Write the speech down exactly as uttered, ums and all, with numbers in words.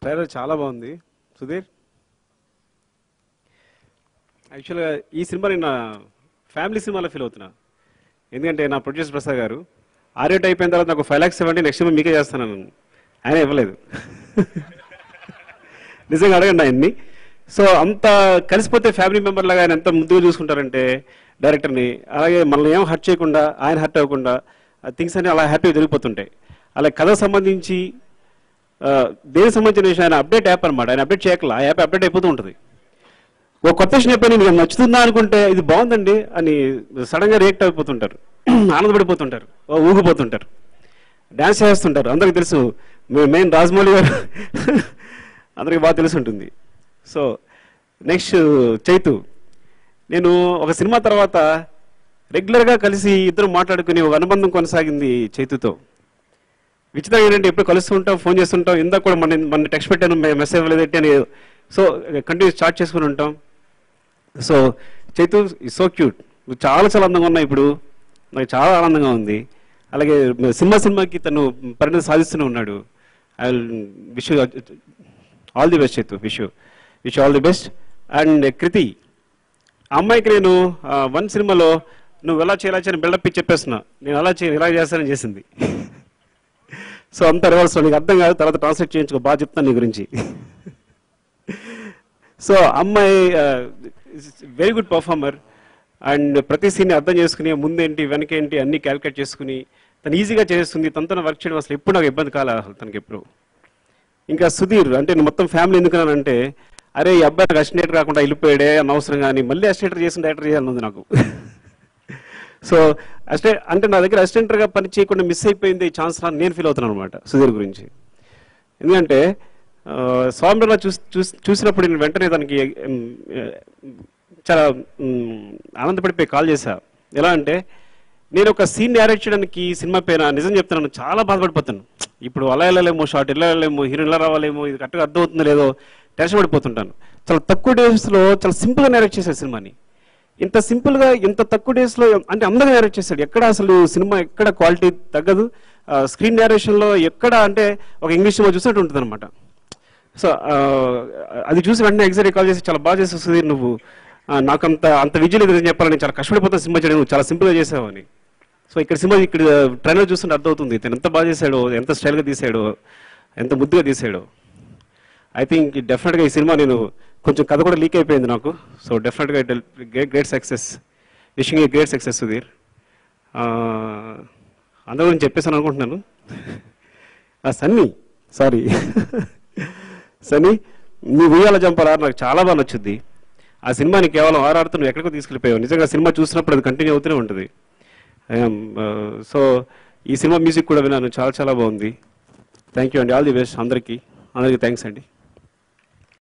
Trailer చాలా బాగుంది సుధీర్. యాక్చువల్గా ఈ సినిమా నేను ఫ్యామిలీ సినిమాలో ఫీల్ అవుతున్నా. ఎందుకంటే నా ప్రొడ్యూసర్ ప్రసాద్ గారు ఆర్ఏట్ అయిపోయిన తర్వాత నాకు ఫైవ్ ల్యాక్స్ ఇవ్వండి, నెక్స్ట్ సినిమా మీకే చేస్తాను. ఆయన ఇవ్వలేదు. నిజంగా అడగండి ఆయన్ని. సో అంత కలిసిపోతే ఫ్యామిలీ మెంబర్ లాగా ఆయన ఎంత ముద్దుగా చూసుకుంటారంటే డైరెక్టర్ని, అలాగే మనల్ని ఏం హర్ట్ చేయకుండా ఆయన హర్ట్ అవ్వకుండా థింగ్స్ అన్ని అలా హ్యాపీగా జరిగిపోతుంటాయి. అలాగే కథకు సంబంధించి దేనికి సంబంధించిన విషయం ఆయన అప్డేట్ యాప్ అనమాట. ఆయన అప్డేట్ చేయకలా, ఆ యాప్ అప్డేట్ అయిపోతూ ఉంటుంది. ఒక కొత్త విషయం చెప్పి నేను నచ్చుతుందా అనుకుంటే ఇది బాగుందండి అని సడన్గా రియాక్ట్ అయిపోతుంటారు, ఆనందపడిపోతుంటారు, ఊగిపోతుంటారు, డ్యాన్స్ చేస్తుంటారు. అందరికి తెలుసు, మెయిన్ రాజమౌళి గారు అందరికి బాగా తెలిసి ఉంటుంది. సో నెక్స్ట్ చైతు, నేను ఒక సినిమా తర్వాత రెగ్యులర్గా కలిసి ఇద్దరు మాట్లాడుకుని ఒక అనుబంధం కొనసాగింది చైతుతో. విచిత్రంగా ఏంటంటే ఎప్పుడు కలుస్తూ ఉంటాం, ఫోన్ చేస్తుంటాం. ఇందాక కూడా మన మన టెక్స్ట్ పెట్టాను, మెసేజ్ ఇవ్వలేదంటే అని. సో కంటిన్యూస్ చాట్ చేసుకుని ఉంటాం. So Chaitu is so cute, నువ్వు చాలా చాలా అందంగా ఉన్నావు. ఇప్పుడు నాకు చాలా ఆనందంగా ఉంది. అలాగే సినిమా సినిమాకి తను పరిణతి సాధిస్తూనే ఉన్నాడు. I will wish you all the best Chaitu, wish you wish all the best. And Kriti, ఆ అమ్మాయికి నేను వన్ సినిమాలో నువ్వు ఎలా చేయాలా చేయని బిల్డప్ ఇచ్చి చెప్పేస్తున్నా, నేను అలా చేయ ఇలా చేస్తానని చేసింది. సో అంత రివర్స్, నీకు అర్థం కాదు, తర్వాత ట్రాన్స్లేట్ చేయించుకో, బాగా చెప్తాను నీ గురించి. సో అమ్మాయి వెరీ గుడ్ పర్ఫార్మర్. అండ్ ప్రతి సీన్ని అర్థం చేసుకుని ముందేంటి వెనకేంటి అన్ని క్యాల్కులేట్ చేసుకుని తను ఈజీగా చేస్తుంది. తనతో వర్క్ చేయడం అసలు ఎప్పుడు నాకు ఇబ్బంది కాలే అసలు తనకి ఎప్పుడు. ఇంకా సుధీర్ అంటే నేను మొత్తం ఫ్యామిలీ ఎందుకున్నానంటే, అరే ఈ అబ్బాయి నాకు అసిస్టెంట్ కాకుండా వెళ్ళిపోయాడే అనవసరం, కానీ మళ్ళీ అసిస్టెంటర్ చేసిన డైరెక్టర్ చేయాలన్నది నాకు. సో అసిస్టెంట్ అంటే నా దగ్గర అసిస్టెంటర్గా పని చేయకుండా మిస్ అయిపోయింది ఈ ఛాన్స్ అని నేను ఫీల్ అవుతున్నాను అనమాట సుధీర్ గురించి. ఎందుకంటే స్వామిలో చూసి చూసి చూసినప్పుడు నేను వెంటనే దానికి చాలా ఆనందపడిపోయి కాల్ చేశా. ఎలా అంటే నేను ఒక సీన్ డైరెక్ట్ చేయడానికి సినిమా పైన నిజం చెప్తున్నాను, చాలా బాధపడిపోతాను. ఇప్పుడు అలా వెళ్ళలేము, షార్ట్ ఇలా వెళ్ళలేము, హీరోయిన్ ఇలా రావాలేమో, ఇది కరెక్ట్గా అర్థం అవుతుందో లేదో టెన్షన్ పడిపోతుంటాను. చాలా తక్కువ డేస్లో చాలా సింపుల్గా డైరెక్ట్ చేశాడు సినిమాని. ఇంత సింపుల్గా ఇంత తక్కువ డేస్లో అంటే అందంగా డైరెక్ట్ చేశాడు. ఎక్కడ అసలు సినిమా ఎక్కడ క్వాలిటీ తగ్గదు. స్క్రీన్ డైరెక్షన్లో ఎక్కడ అంటే ఒక ఇంగ్లీష్ సినిమా చూసినట్టు ఉంటుంది అనమాట. సో అది చూసి వెంటనే ఎగ్జాక్ట్ కాల్ చేసి చాలా బాగా చేసావు సుధీర్, నువ్వు నాకు అంత అంత విజువల్ ఏదైనా చెప్పాలని చాలా కష్టపడిపోతాను సినిమా చేయడం, నువ్వు చాలా సింపుల్గా చేసావు అని. సో ఇక్కడ సినిమా ఇక్కడ ట్రైలర్ చూస్తుంటే అర్థమవుతుంది తను ఎంత బాగా చేశాడో, ఎంత స్టైల్గా తీసాడో, ఎంత ముద్దుగా తీసాడో. ఐ థింక్ డెఫినెట్గా ఈ సినిమా నేను కొంచెం కథ కూడా లీక్ అయిపోయింది నాకు. సో డెఫినెట్గా great great success, wishing a great success Sudheer. అందరూ గురించి చెప్పేసాను అనుకుంటున్నాను. సన్నీ, సారీ సన్నీ, నీ ఉయ్యాల జంపరా నాకు చాలా బాగా నచ్చుద్ది. ఆ సినిమాని కేవలం ఆర్ఆర్తో నువ్వు ఎక్కడికో తీసుకెళ్ళిపోయావు. నిజంగా సినిమా చూసినప్పుడు అది కంటిన్యూ అవుతూనే ఉంటుంది. సో ఈ సినిమా మ్యూజిక్ కూడా విన్నాను, చాలా చాలా బాగుంది. థ్యాంక్ యూ అండి, ఆల్ ది బెస్ట్ అందరికీ. అందరికీ థ్యాంక్స్ అండి.